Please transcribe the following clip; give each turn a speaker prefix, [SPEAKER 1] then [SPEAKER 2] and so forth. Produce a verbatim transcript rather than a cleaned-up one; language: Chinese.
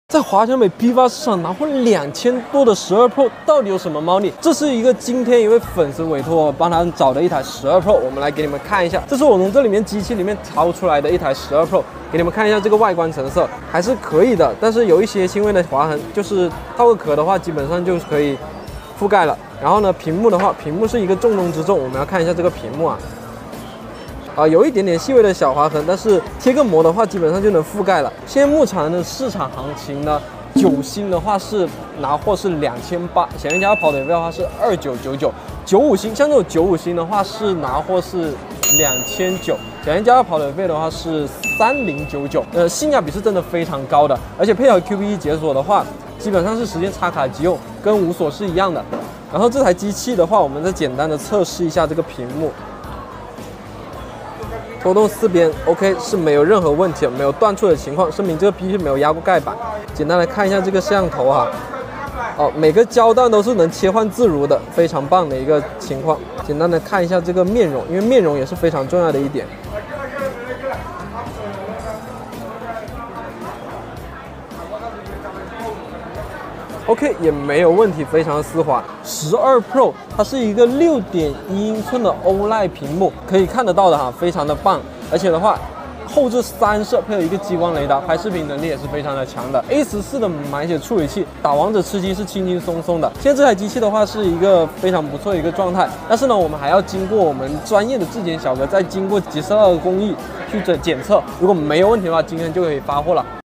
[SPEAKER 1] 在华强北批发市场拿回两千多的十二 Pro， 到底有什么猫腻？这是一个今天一位粉丝委托我帮他找的一台十二 Pro， 我们来给你们看一下。这是我从这里面机器里面掏出来的一台十二 Pro， 给你们看一下这个外观成色，还是可以的，但是有一些轻微的划痕，就是套个壳的话，基本上就可以覆盖了。然后呢，屏幕的话，屏幕是一个重中之重，我们要看一下这个屏幕啊。 啊，有一点点细微的小划痕，但是贴个膜的话，基本上就能覆盖了。现在目前的市场行情呢，九星的话是拿货是两千八，小人家跑腿费的话是二九九九，九五星像这种九五星的话是拿货是两千九，小人家跑腿费的话是三零九九，呃，性价比是真的非常高的，而且配合 Q B E 解锁的话，基本上是实现插卡即用，跟无锁是一样的。然后这台机器的话，我们再简单的测试一下这个屏幕。 拖动四边 ，OK 是没有任何问题，没有断触的情况，说明这个 P C 没有压过盖板。简单来看一下这个摄像头哈，哦，每个焦段都是能切换自如的，非常棒的一个情况。简单的看一下这个面容，因为面容也是非常重要的一点。 OK 也没有问题，非常丝滑。十二 Pro 它是一个 六点一英寸的 O L E D 屏幕，可以看得到的哈，非常的棒。而且的话，后置三摄配合一个激光雷达，拍视频能力也是非常的强的。A 十四的满血处理器，打王者吃鸡是轻轻松松的。现在这台机器的话是一个非常不错的一个状态，但是呢，我们还要经过我们专业的质检小哥，再经过几十道的工艺去检测。如果没有问题的话，今天就可以发货了。